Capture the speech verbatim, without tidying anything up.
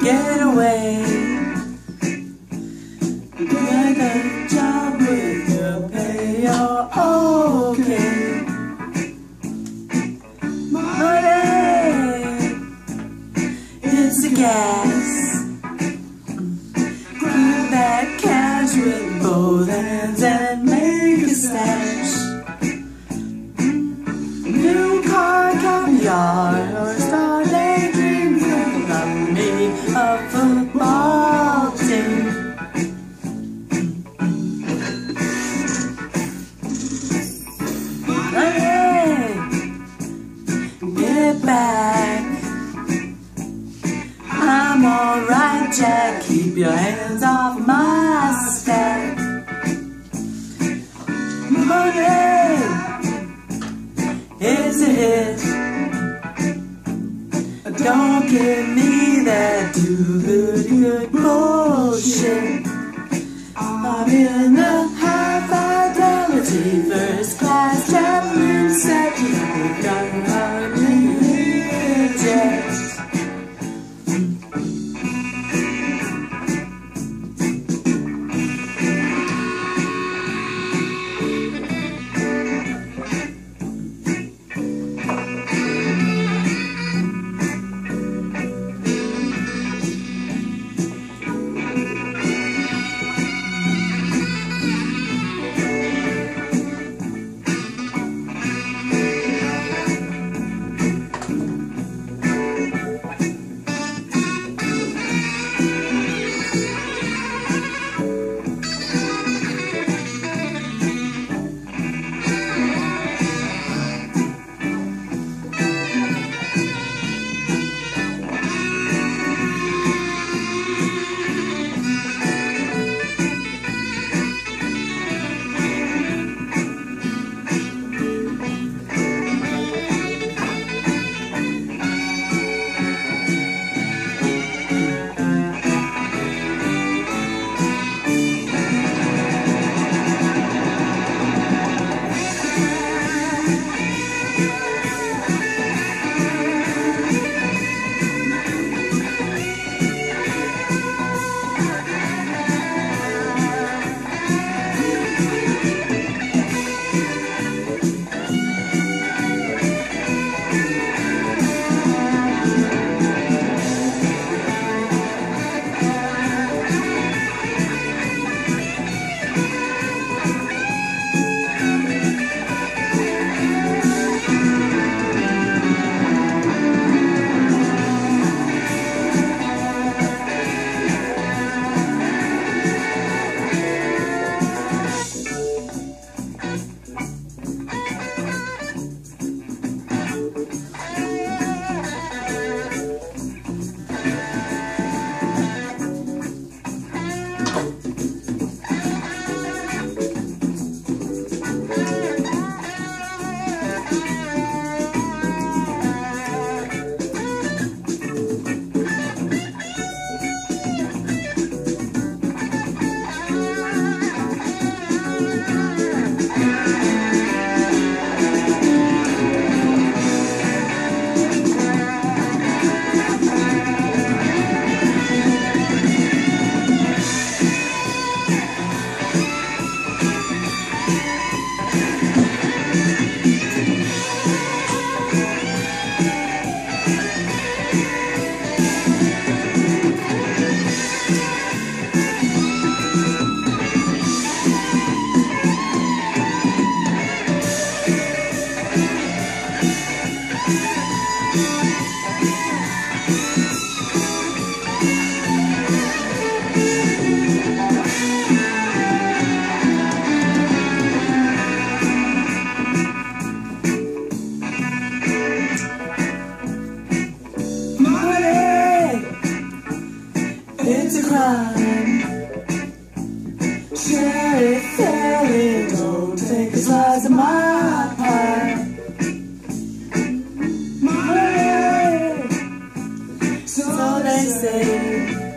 get away. Get a job with your pay, you're okay. Money, it's the gas. Grab that cash with both hands and make a stash. New car, caviar, or star daydreams. Love me a football team. Hey, get back. I'm alright, Jack. Keep your hands off my stack. Money, it's a hit. Don't give me that too good, good bullshit. I'm in a high fidelity first class traveling set. You got me jet. It's a crime. Share it fairly. Don't take a slice of my pie. Money, so they say.